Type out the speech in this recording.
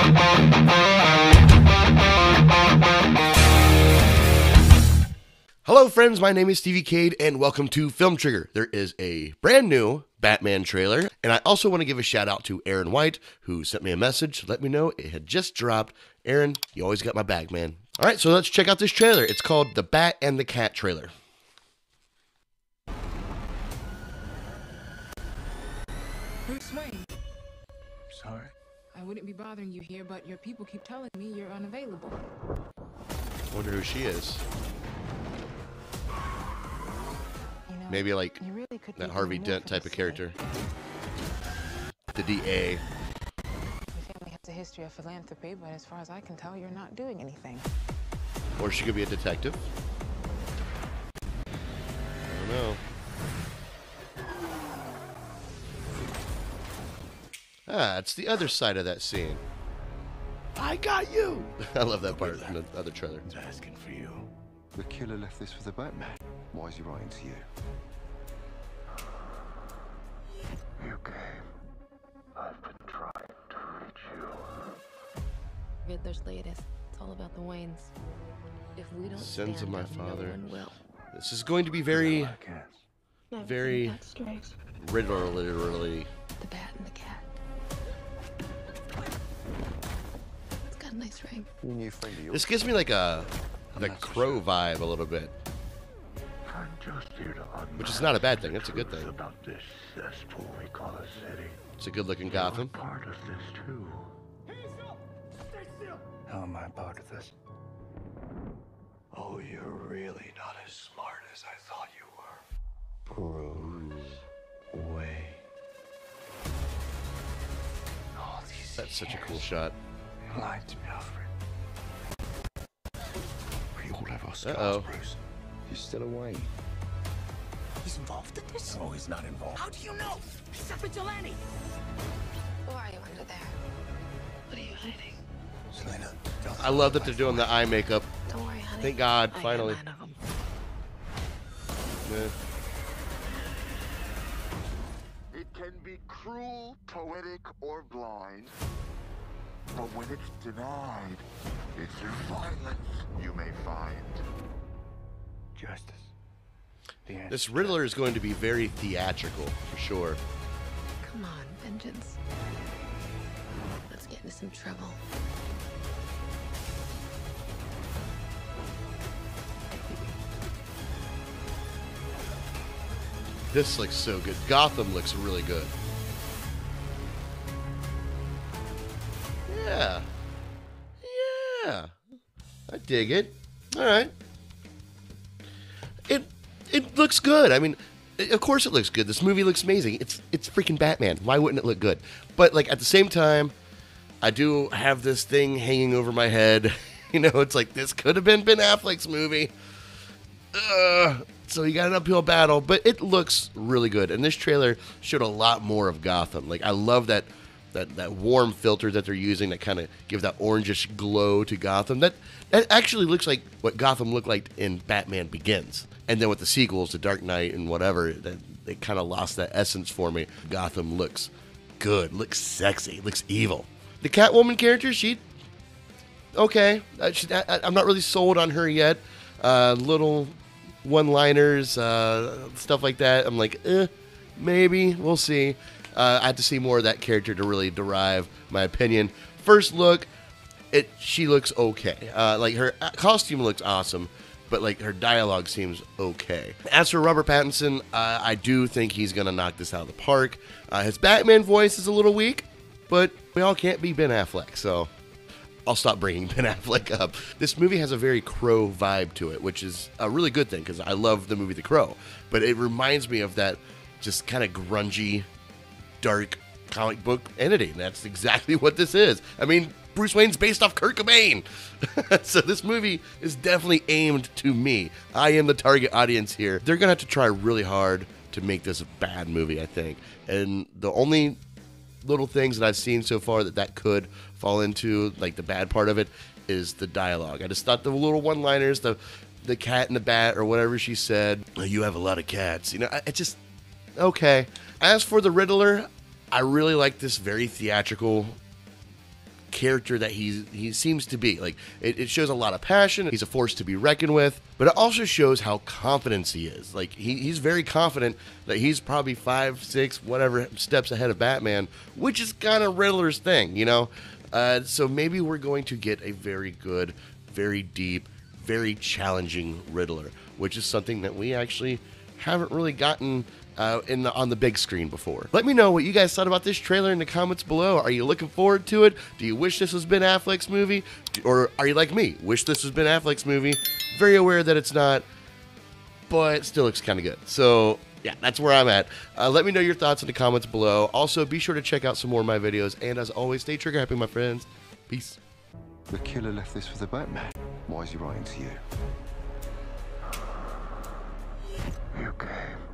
Hello friends, my name is Stevie Cade and welcome to Film Trigger. There is a brand new Batman trailer, and I also want to give a shout out to Aaron White, who sent me a message to let me know it had just dropped. Aaron, you always got my back, man. Alright, so let's check out this trailer. It's called The Bat and the Cat trailer. Bruce Wayne, Sorry. I wouldn't be bothering you here, but your people keep telling me you're unavailable. Wonder who she is. You know, Maybe like you really could that be Harvey doing more Dent for type the of character. city. The DA. Your family has a history of philanthropy, but as far as I can tell, you're not doing anything. Or she could be a detective. I don't know. Ah, it's the other side of that scene. I got you! I love that part in the other trailer. He's asking for you. The killer left this for the Batman. Why is he writing to you? You came. I've been trying to reach you. Riddler's latest. It's all about the Waynes. If we don't Sins of stand my up, father. no one will. This is going to be very, I can't. very That's straight. Riddler, literally. The bat and the cat. It's got a nice ring. You new friend of yours? This gives me like the Crow vibe a little bit, I'm just here to unmask which is not a bad thing. It's a good the truth thing. about this cesspool we call a city. It's a good-looking You're Gotham. part of this too. How am I part of this? Oh, you're really not as smart as I thought you were. Bruce Wayne. All these That's such a cool years, shot. you lied to me, Alfred. We all have our scars, Uh-oh. Bruce. You're still away. He's involved in this? No, he's not involved. How do you know? He's a vigilante. Who are you under there? What are you hiding? Selena, don't I love that they're doing the eye makeup. Don't worry, honey. Thank God, I finally. got 9 of 'em. Eh. It can be cruel, poetic, or blind. But when it's denied, it's through violence you may find. Justice. The answer. This Riddler is going to be very theatrical, for sure. Come on, vengeance. Let's get into some trouble. This looks so good. Gotham looks really good. Yeah. Yeah. I dig it. All right. It looks good. I mean, of course it looks good. This movie looks amazing. It's freaking Batman. Why wouldn't it look good? But like at the same time, I do have this thing hanging over my head. You know, it's like this could have been Ben Affleck's movie. So you got an uphill battle, but it looks really good. And this trailer showed a lot more of Gotham. Like I love that warm filter that they're using that kind of gives that orangish glow to Gotham. That actually looks like what Gotham looked like in Batman Begins. And then with the sequels, The Dark Knight and whatever, they kind of lost that essence for me. Gotham looks good, looks sexy, looks evil. The Catwoman character, okay. I'm not really sold on her yet. Little one-liners, stuff like that. I'm like, maybe. We'll see. I had to see more of that character to really derive my opinion. First look, she looks okay. Like her costume looks awesome, but like her dialogue seems okay. As for Robert Pattinson, I do think he's gonna knock this out of the park. His Batman voice is a little weak, but we all can't be Ben Affleck, so I'll stop bringing Ben Affleck up. This movie has a very Crow vibe to it, which is a really good thing because I love the movie The Crow, but it reminds me of that just kind of grungy, dark comic book entity, and that's exactly what this is. I mean, Bruce Wayne's based off Kurt Cobain. So this movie is definitely aimed to me. I am the target audience here. They're going to have to try really hard to make this a bad movie, I think. And the only little things that I've seen so far that could fall into, like the bad part of it, is the dialogue. I just thought the little one-liners, the cat and the bat or whatever she said, oh, you have a lot of cats. You know, it just, okay. As for the Riddler, I really like this very theatrical character that he seems to be. Like, it shows a lot of passion. He's a force to be reckoned with, but it also shows how confident he is. Like, he's very confident that he's probably 5, 6, whatever steps ahead of Batman, which is kind of Riddler's thing, you know? So maybe we're going to get a very good, very deep, very challenging Riddler, which is something that we actually haven't really gotten on the big screen before. Let me know what you guys thought about this trailer in the comments below. Are you looking forward to it? Do you wish this was Ben Affleck's movie? Or are you like me? Wish this was Ben Affleck's movie? Very aware that it's not, but it still looks kind of good. So yeah, that's where I'm at. Let me know your thoughts in the comments below. Also, be sure to check out some more of my videos. And as always, stay trigger happy, my friends. Peace. The killer left this for the Batman. Why is he writing to you? You came